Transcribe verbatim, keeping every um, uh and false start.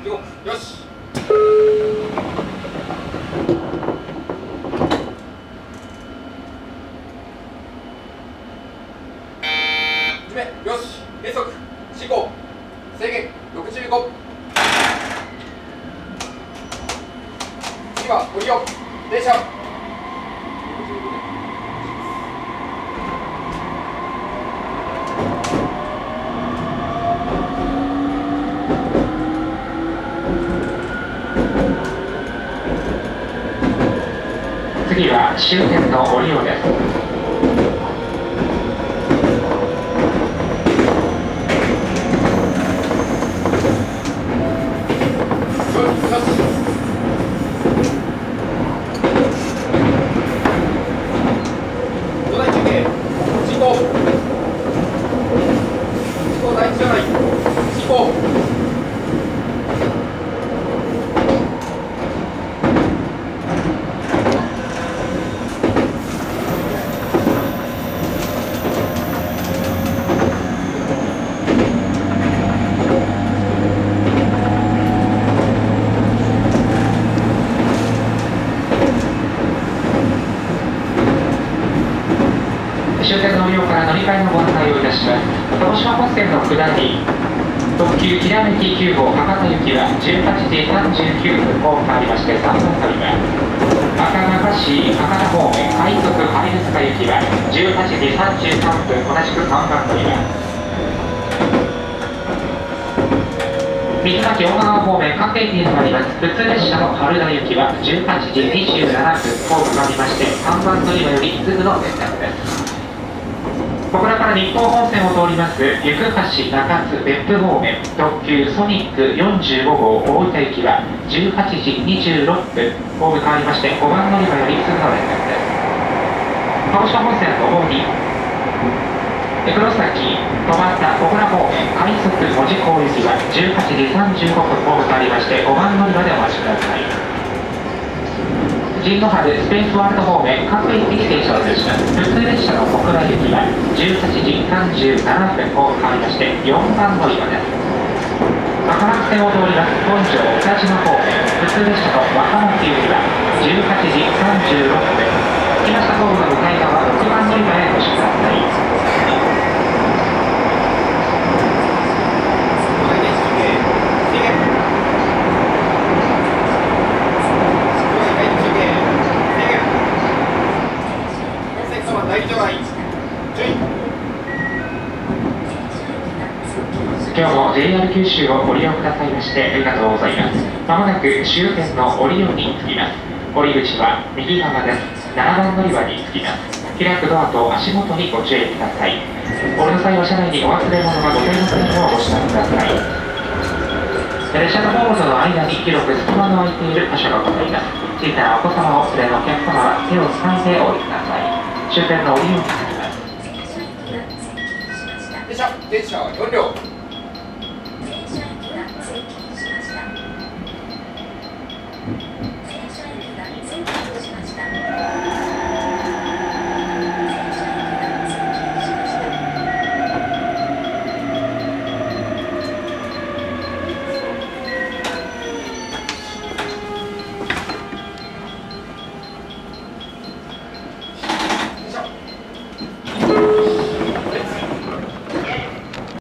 よし。始め。よし。変速。進行。制限ろくじゅうご。次は降りよう。停車。 次は終点の降りようです。 土台中継進行。進行第一じゃない。進行。 終点の降りようから乗り換えのご案内をいたします。鹿児島本線の下り特急きらめききゅうごう博多行きはじゅうはちじさんじゅうきゅうふんを変わりましてさんばん乗り場、赤中市博多方面快速貝塚行きはじゅうはちじさんじゅうさんぷん同じくさんばん乗り場、水巻小川方面各駅に停まります普通列車の春田行きはじゅうはちじにじゅうななふんを変わりましてさんばん乗り場よりすぐの連絡です。小倉から日本本線を通ります行橋中津別府方面特急ソニックよんじゅうごごう大分行きはじゅうはちじにじゅうろっぷんホーム変わりましてごばん乗り場よりすぐの連絡です。鹿児島本線の上り黒崎止まった小倉方面快速門司港行きはじゅうはちじさんじゅうごふんホーム変わりましてごばん乗り場でお待ちください。神野原スペースワールド方面各駅に停車をいたします普通列車の小倉行きはじゅうはちじさんじゅうななふんホーム変わりましてよんばん乗り場です。若松線を通ります本庄宇田島方面普通列車の若松行きはじゅうはちじさんじゅうろっぷん木下ホームの向かい側ろくばん乗り場へお越しください。今日も ジェイアール 九州をご利用くださいましてありがとうございます。まもなく終点の降りように着きます。降り口は右側です。ななばん乗り場に着きます。開くドアと足元にご注意ください。降りの際は車内にお忘れ物がございませんようご指南ください。列車のホームとの間に広く隙間の空いている箇所がございます。小さなお子様をお連れのお客様は手をつないでお降りください。終点の降りようになります。 停車停車完了。